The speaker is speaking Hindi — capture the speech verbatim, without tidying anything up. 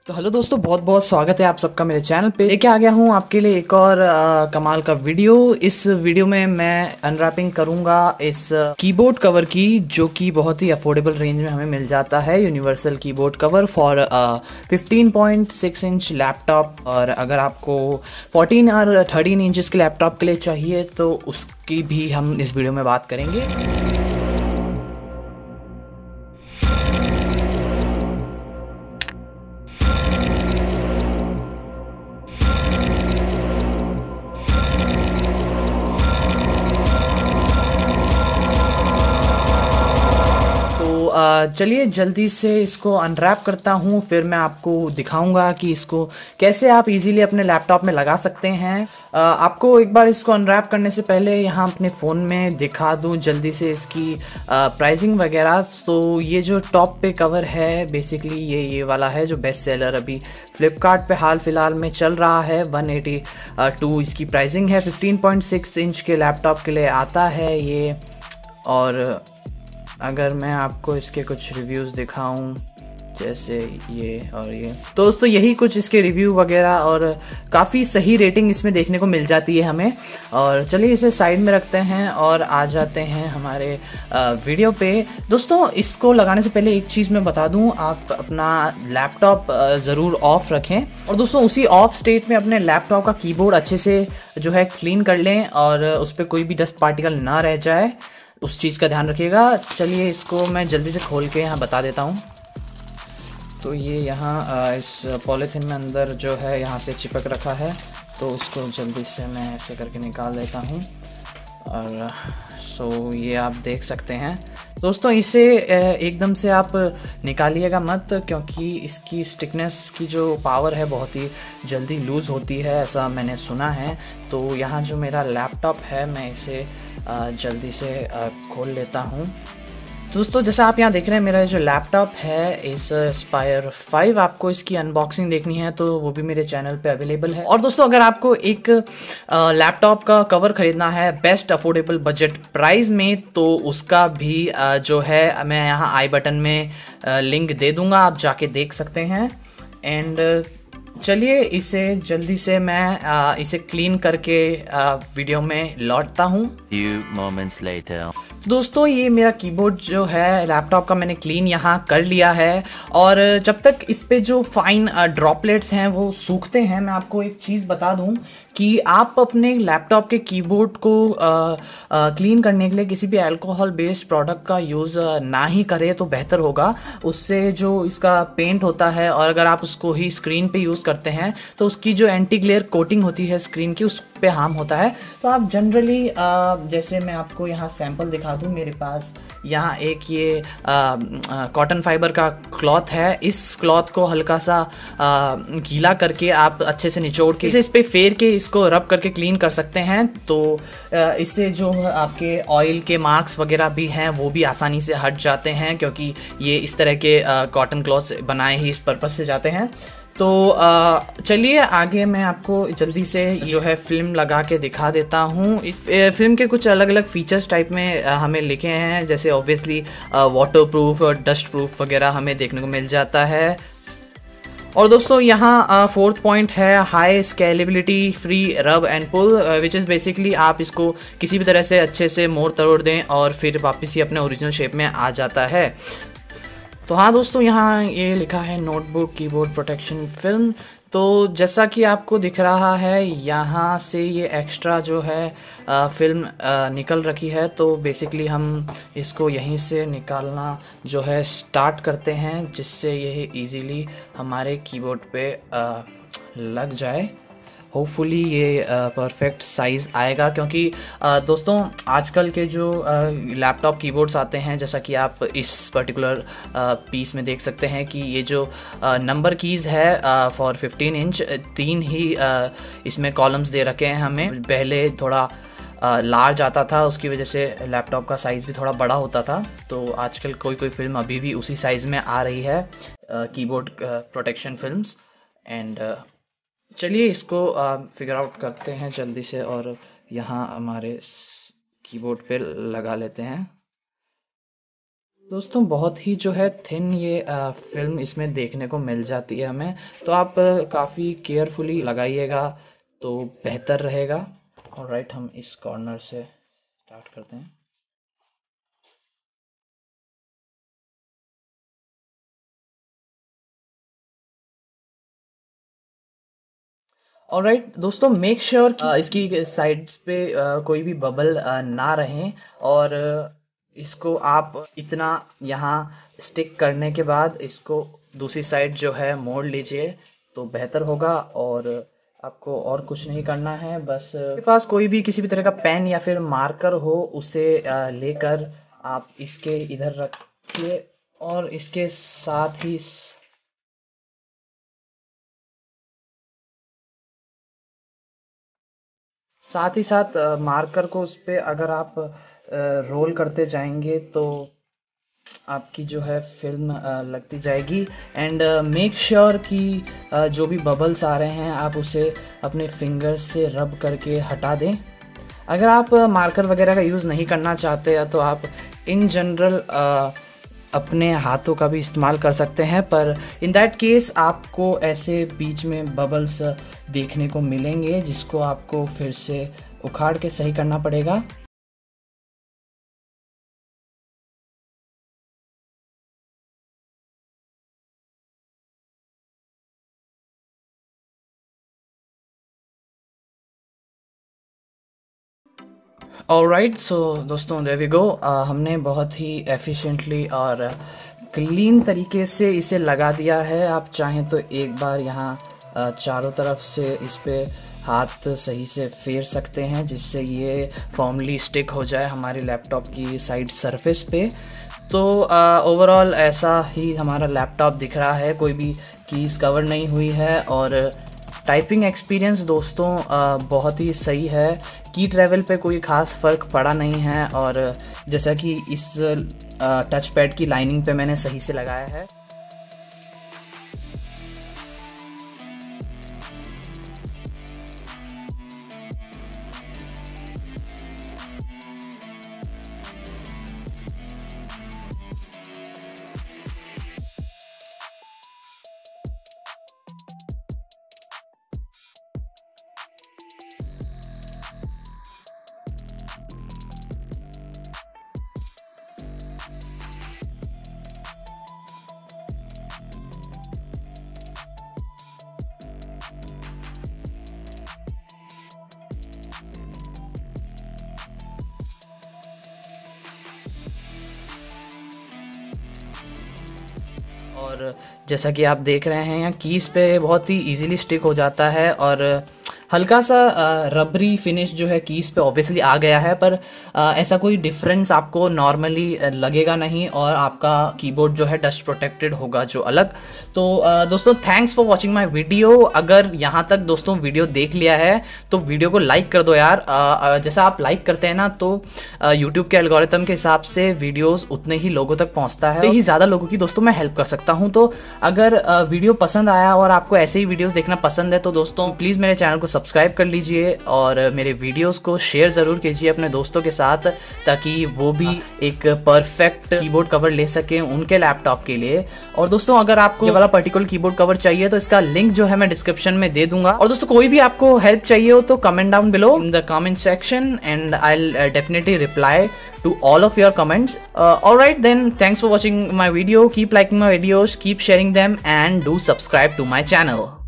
तो हेलो दोस्तों, बहुत बहुत स्वागत है आप सबका मेरे चैनल पे। लेके आ गया हूँ आपके लिए एक और आ, कमाल का वीडियो। इस वीडियो में मैं अनरैपिंग करूँगा इस कीबोर्ड कवर की, जो कि बहुत ही अफोर्डेबल रेंज में हमें मिल जाता है। Universal keyboard cover for fifteen point six inch laptop, और अगर आपको फोर्टीन और थर्टीन इंचज़ के लैपटॉप के लिए चाहिए तो उसकी भी हम इस वीडियो में बात करेंगे। तो चलिए जल्दी से इसको अनरैप करता हूँ, फिर मैं आपको दिखाऊंगा कि इसको कैसे आप इजीली अपने लैपटॉप में लगा सकते हैं। uh, आपको एक बार इसको अनरैप करने से पहले यहाँ अपने फ़ोन में दिखा दूँ जल्दी से इसकी प्राइसिंग uh, वगैरह। तो ये जो टॉप पे कवर है बेसिकली ये ये वाला है जो बेस्ट सेलर अभी फ्लिपकार्ट पे हाल फिलहाल में चल रहा है। वन एटी टू इसकी प्राइसिंग है। फिफ्टीन पॉइंट सिक्स इंच के लैपटॉप के लिए आता है ये। और अगर मैं आपको इसके कुछ रिव्यूज़ दिखाऊं जैसे ये और ये, तो दोस्तों यही कुछ इसके रिव्यू वगैरह, और काफ़ी सही रेटिंग इसमें देखने को मिल जाती है हमें। और चलिए इसे साइड में रखते हैं और आ जाते हैं हमारे वीडियो पे। दोस्तों इसको लगाने से पहले एक चीज़ मैं बता दूं, आप अपना लैपटॉप ज़रूर ऑफ रखें, और दोस्तों उसी ऑफ स्टेट में अपने लैपटॉप का कीबोर्ड अच्छे से जो है क्लीन कर लें और उस पर कोई भी डस्ट पार्टिकल ना रह जाए, उस चीज़ का ध्यान रखिएगा। चलिए इसको मैं जल्दी से खोल के यहाँ बता देता हूँ। तो ये यहाँ इस पॉलीथिन में अंदर जो है यहाँ से चिपक रखा है, तो उसको जल्दी से मैं ऐसे करके निकाल देता हूँ। और सो ये आप देख सकते हैं दोस्तों, इसे एकदम से आप निकालिएगा मत, क्योंकि इसकी स्टिकनेस की जो पावर है बहुत ही जल्दी लूज़ होती है, ऐसा मैंने सुना है। तो यहाँ जो मेरा लैपटॉप है मैं इसे जल्दी से खोल लेता हूँ। दोस्तों जैसा आप यहाँ देख रहे हैं, मेरा जो लैपटॉप है इस एस्पायर फाइव, आपको इसकी अनबॉक्सिंग देखनी है तो वो भी मेरे चैनल पे अवेलेबल है। और दोस्तों अगर आपको एक लैपटॉप का कवर खरीदना है बेस्ट अफोर्डेबल बजट प्राइस में, तो उसका भी जो है मैं यहाँ आई बटन में लिंक दे दूँगा, आप जाके देख सकते हैं। एंड चलिए इसे जल्दी से मैं आ, इसे क्लीन करके आ, वीडियो में लौटता हूँ। Few moments later. दोस्तों ये मेरा कीबोर्ड जो है लैपटॉप का मैंने क्लीन यहाँ कर लिया है, और जब तक इस पे जो फाइन ड्रॉपलेट्स हैं वो सूखते हैं, मैं आपको एक चीज़ बता दूँ कि आप अपने लैपटॉप के कीबोर्ड को आ, आ, क्लीन करने के लिए किसी भी अल्कोहल बेस्ड प्रोडक्ट का यूज़ ना ही करें तो बेहतर होगा। उससे जो इसका पेंट होता है, और अगर आप उसको ही स्क्रीन पे यूज़ करते हैं तो उसकी जो एंटी ग्लेयर कोटिंग होती है स्क्रीन की, उस पे हार्म होता है। तो आप जनरली जैसे मैं आपको यहाँ सैंपल दिखा दूँ, मेरे पास यहाँ एक ये कॉटन फाइबर का क्लॉथ है। इस क्लॉथ को हल्का सा आ, गीला करके आप अच्छे से निचोड़ के इसे इस पे फेर के इसको रब करके क्लीन कर सकते हैं। तो इससे जो आपके ऑयल के मार्क्स वगैरह भी हैं वो भी आसानी से हट जाते हैं, क्योंकि ये इस तरह के कॉटन क्लॉथ्स बनाए ही इस पर्पज़ से जाते हैं। तो चलिए आगे मैं आपको जल्दी से जो है फिल्म लगा के दिखा देता हूँ। इस फिल्म के कुछ अलग अलग फीचर्स टाइप में हमें लिखे हैं, जैसे ऑब्वियसली वाटर प्रूफ और डस्ट प्रूफ वगैरह हमें देखने को मिल जाता है। और दोस्तों यहाँ फोर्थ पॉइंट है high scalability free rub and pull, which is basically आप इसको किसी भी तरह से अच्छे से मोड़ तोड़ दें और फिर वापस ही अपने ओरिजिनल शेप में आ जाता है। तो हाँ दोस्तों यहाँ ये लिखा है नोटबुक कीबोर्ड प्रोटेक्शन फिल्म। तो जैसा कि आपको दिख रहा है यहाँ से ये एक्स्ट्रा जो है आ, फिल्म आ, निकल रखी है। तो बेसिकली हम इसको यहीं से निकालना जो है स्टार्ट करते हैं, जिससे ये इजीली हमारे कीबोर्ड पे आ, लग जाए। होपफुली ये परफेक्ट साइज़ आएगा, क्योंकि uh, दोस्तों आजकल के जो लैपटॉप uh, कीबोर्ड्स आते हैं, जैसा कि आप इस पर्टिकुलर पीस uh, में देख सकते हैं कि ये जो नंबर uh, कीज़ है फॉर फिफ्टीन इंच, तीन ही uh, इसमें कॉलम्स दे रखे हैं हमें। पहले थोड़ा लार्ज uh, आता था, उसकी वजह से लैपटॉप का साइज़ भी थोड़ा बड़ा होता था। तो आजकल कोई कोई फिल्म अभी भी उसी साइज़ में आ रही है, कीबोर्ड प्रोटेक्शन फिल्म्स। एंड चलिए इसको फिगर आउट करते हैं जल्दी से, और यहाँ हमारे कीबोर्ड पे लगा लेते हैं। दोस्तों बहुत ही जो है थिन ये आ, फिल्म इसमें देखने को मिल जाती है हमें, तो आप काफ़ी केयरफुली लगाइएगा तो बेहतर रहेगा। और राइट, हम इस कॉर्नर से स्टार्ट करते हैं। ऑलराइट दोस्तों, मेक श्योर कि इसकी साइड्स पे आ, कोई भी बबल आ, ना रहें, और इसको आप इतना यहाँ स्टिक करने के बाद इसको दूसरी साइड जो है मोड़ लीजिए तो बेहतर होगा। और आपको और कुछ नहीं करना है, बस आपके पास कोई भी किसी भी तरह का पेन या फिर मार्कर हो उसे आ, लेकर आप इसके इधर रखिए, और इसके साथ ही साथ ही साथ मार्कर को उस पे अगर आप रोल करते जाएंगे तो आपकी जो है फिल्म अ, लगती जाएगी। एंड मेक श्योर कि अ, जो भी बबल्स आ रहे हैं आप उसे अपने फिंगर्स से रब करके हटा दें। अगर आप मार्कर वगैरह का यूज़ नहीं करना चाहते हैं तो आप इन जनरल अपने हाथों का भी इस्तेमाल कर सकते हैं, पर इन दैट केस आपको ऐसे बीच में बबल्स देखने को मिलेंगे जिसको आपको फिर से उखाड़ के सही करना पड़ेगा। ऑलराइट, सो दोस्तों देयर वी गो, हमने बहुत ही एफिशिएंटली और क्लीन तरीके से इसे लगा दिया है। आप चाहें तो एक बार यहाँ uh, चारों तरफ से इस पे हाथ सही से फेर सकते हैं जिससे ये फॉर्मली स्टिक हो जाए हमारे लैपटॉप की साइड सरफेस पे। तो ओवरऑल uh, ऐसा ही हमारा लैपटॉप दिख रहा है, कोई भी कीज़ कवर नहीं हुई है, और टाइपिंग एक्सपीरियंस दोस्तों आ, बहुत ही सही है। की ट्रैवल पे कोई ख़ास फ़र्क पड़ा नहीं है, और जैसा कि इस टच पैड की लाइनिंग पे मैंने सही से लगाया है। और जैसा कि आप देख रहे हैं यहाँ कीज़ पे बहुत ही इजीली स्टिक हो जाता है, और हल्का सा रबरी फिनिश जो है कीज़ पे ऑब्वियसली आ गया है, पर आ, ऐसा कोई डिफरेंस आपको नॉर्मली लगेगा नहीं, और आपका कीबोर्ड जो है डस्ट प्रोटेक्टेड होगा जो अलग। तो आ, दोस्तों thanks for watching my video. अगर यहाँ तक दोस्तों वीडियो देख लिया है तो वीडियो को लाइक कर दो यार। आ, जैसा आप लाइक करते हैं ना तो यूट्यूब के एल्गोरिथम के हिसाब से वीडियोस उतने ही लोगों तक पहुँचता है, ही ज़्यादा लोगों की दोस्तों मैं हेल्प कर सकता हूँ। तो अगर आ, वीडियो पसंद आया और आपको ऐसे ही वीडियोज़ देखना पसंद है तो दोस्तों प्लीज़ मेरे चैनल को सब्सक्राइब कर लीजिए, और मेरे वीडियोस को शेयर ज़रूर कीजिए अपने दोस्तों के साथ, ताकि वो भी एक परफेक्ट कीबोर्ड कवर ले सकें उनके लैपटॉप के लिए। और दोस्तों अगर आपको ये वाला पर्टिकुलर कीबोर्ड कवर चाहिए तो इसका लिंक जो है मैं डिस्क्रिप्शन में दे दूंगा। और दोस्तों कोई भी आपको हेल्प चाहिए हो तो comment down below in the comment section, and I will definitely reply to all of your comments. Uh, alright then, thanks for watching my video. Keep liking my videos, keep sharing them, and do subscribe to my channel.